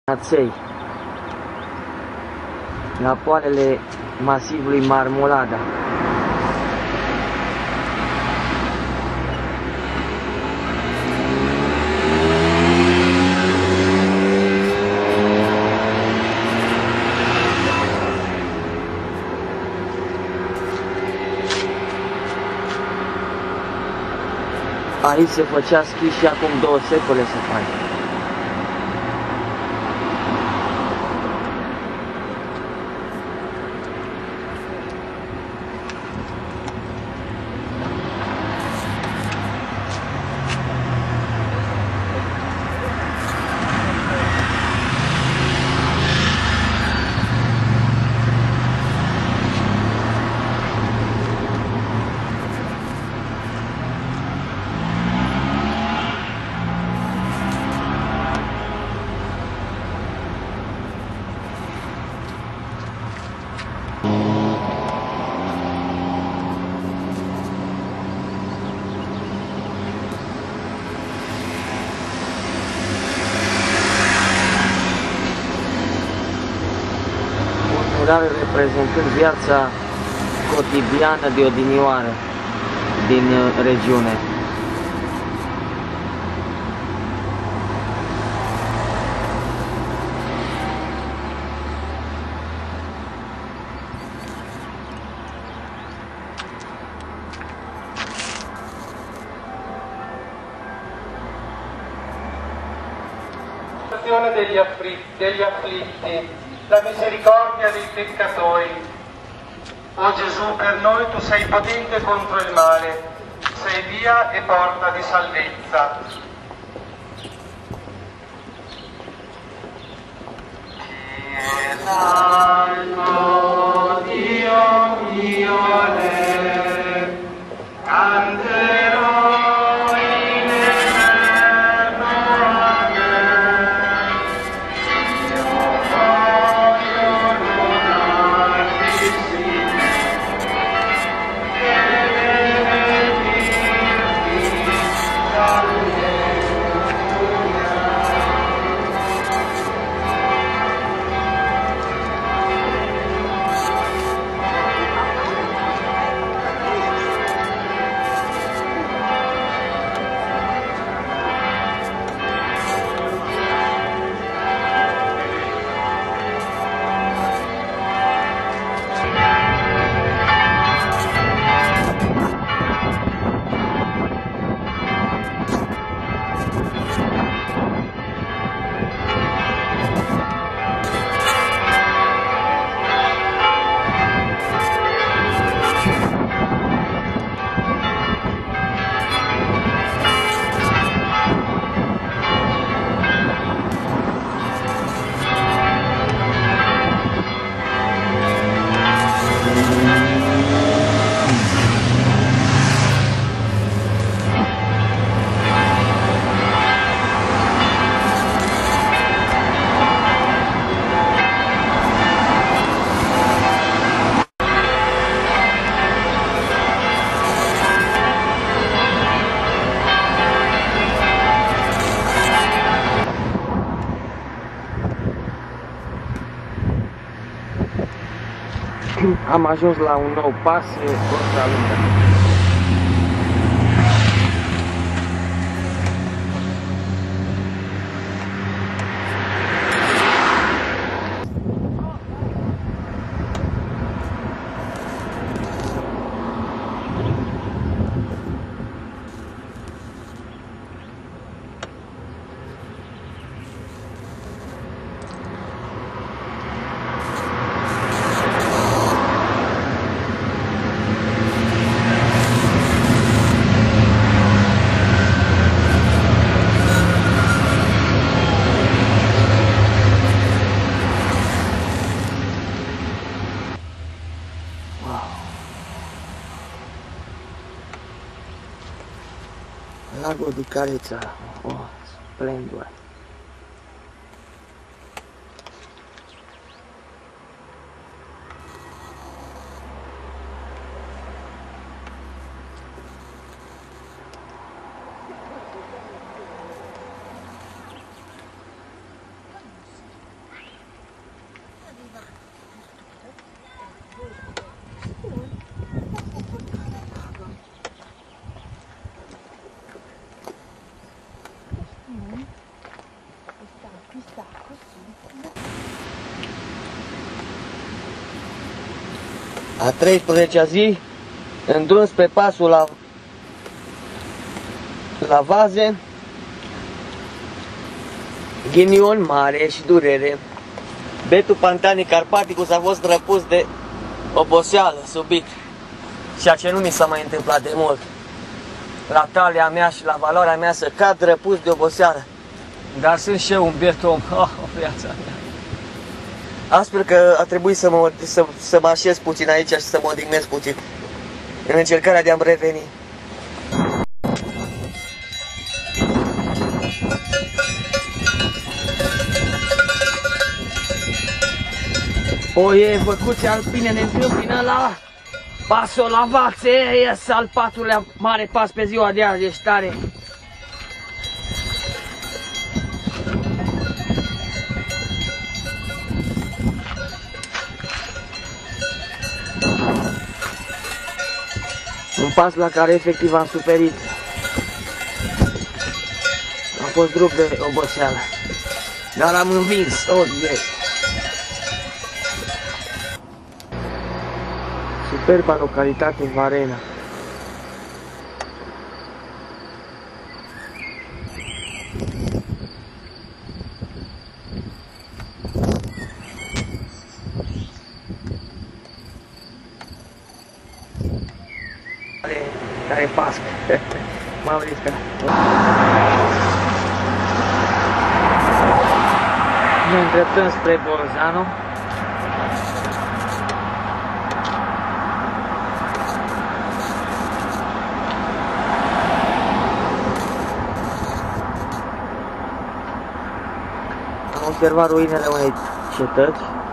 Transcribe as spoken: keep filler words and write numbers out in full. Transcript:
Naței, la poalele masivului Marmolada. Aici se făcea schi și acum două secole se face. Reprezentând viața cotidiană de odinioară din regiune. Degli afflitti, degli afflitti, la misericordia dei peccatori. O Gesù, per noi tu sei potente contro il male, sei via e porta di salvezza. Santo Dio mio, canterò. Am ajuns la un nou pas, Costa Lungă. Lago di Careța, oh, splendid. A treisprezecea zi, în drum spre pasul la, la Vaze, ghinion mare și durere. Betul Pantanii Carpaticus a fost răpus de oboseală, subit, ceea ce nu mi s-a mai întâmplat de mult. La talia mea și la valoarea mea să cad răpus de oboseală. Dar sunt și eu un biet om, oh, viața mea. Astfel că a trebuit să mă, să, să mă așez puțin aici și să mă odihnesc puțin în încercarea de a-mi reveni. Oie, făcuți alpine ne întâmpină la pasul la Vaxe, ies al patrulea mare pas pe ziua de azi, ești tare. Un pas la care efectiv am suferit. A fost grup de oboseală, dar am învins, oh, yeah. Superba localitate Varena. Care, care pasc. M-am riscat. Ne îndreptăm spre Bolzano. Am observat ruinele unei cetăți.